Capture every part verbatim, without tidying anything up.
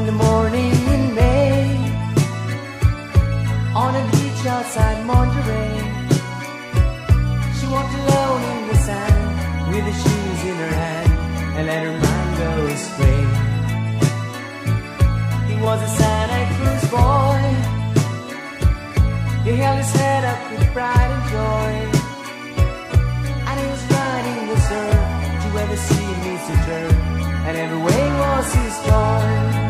One morning in May, on a beach outside Monterey, she walked alone in the sand with her shoes in her hand and let her mind go astray. He was a Santa Cruz boy. He held his head up with pride and joy, and he was riding the surf to where the sea meets the turf, and every wave was his joy.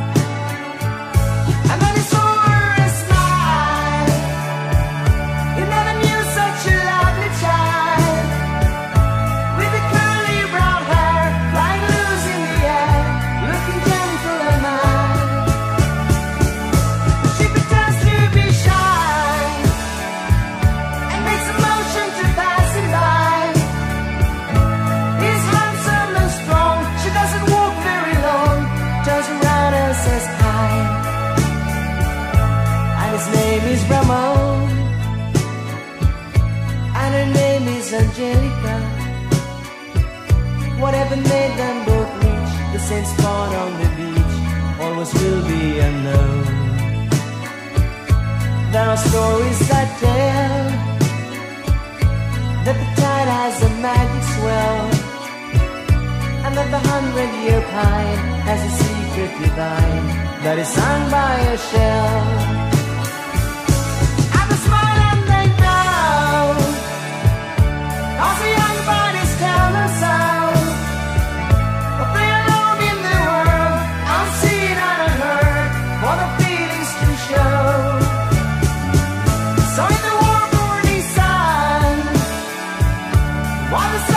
And then he saw her a smile. He never knew such a lovely child, with the curly brown hair lying loose in the air, looking gentle and mild. She pretends to be shy and makes a motion to pass him by. He's handsome and strong. She doesn't walk very long, turns around and says hi. And his name is Ramon, and her name is Angelica. Whatever made them both reach the same spot on the beach always will be unknown. There are stories that tell that the tide has a magic swell, and that the hundred-year pine has a secret divine that is sung by a shell. And they smile and they know, 'cause the young bodies tell them so. But they are alone in the world, unseen and unheard, for the feelings to show. So in the warm morning sun, while the